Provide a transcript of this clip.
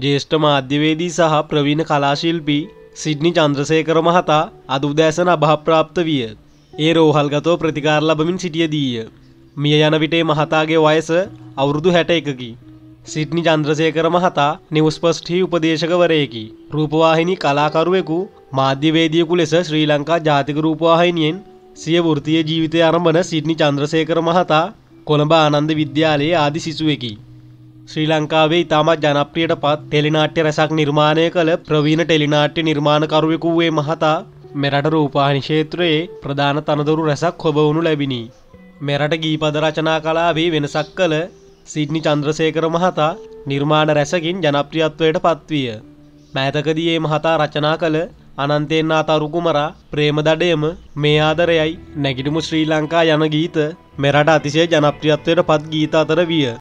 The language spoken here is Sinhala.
ජ්‍යෙෂ්ඨ මාධ්‍යවේදී සහ ප්‍රවීණ කලාශිල්පී සිඩ්නි චන්ද්‍රසේකර මහතා අද උදෑසන අභාවප්‍රාප්ත විය. ඒ රෝහල්ගතව ප්‍රතිකාර ලබමින් සිටියදීය. මිය යන විට මහතාගේ වයස අවුරුදු 61කි. සිඩ්නි චන්ද්‍රසේකර මහතා නිවුස් ෆස්ට් උපදේශකවරයෙකි. රූපවාහිනී කලාකරුවෙකු මාධ්‍යවේදියෙකු ලෙස ශ්‍රී ලංකා ජාතික රූපවාහිනියෙන් සිය වෘත්තීය ජීවිතය ආරම්භන සිඩ්නි චන්ද්‍රසේකර මහතා කොළඹ ආනන්ද විද්‍යාලයේ ආදි සිසුවෙකි. ශ්‍රී ලංකාවේ ඉතාමත් ජනප්‍රියට පත් ටෙලිනාට්‍ය රසක් නිර්මාණය කළ ප්‍රවීණ ටෙලිනාට්‍ය නිර්මාණකරුවෙකු වූ මහතා මෙරට රූපවාහිනී ක්ෂේත්‍රයේ ප්‍රධාන තනතුරු රසක් හොබවනු ලැබිනි. මෙරට ගීපද රචනා කලාවේ වෙනසක් කළ සිඩ්නි චන්ද්‍රසේකර මහතා නිර්මාණ රැසකින් ජනප්‍රියත්වයට පත්විය. මෑතකදී මේ මහතා රචනා කළ අනන්තයෙන් ආතරු කුමරා, ප්‍රේමදඩයම, මේ ආදරයයි, නැගිටමු ශ්‍රී ලංකා යන ගීත මෙරට අතිශය ජනප්‍රියත්වයට පත් ගීත අතර විය.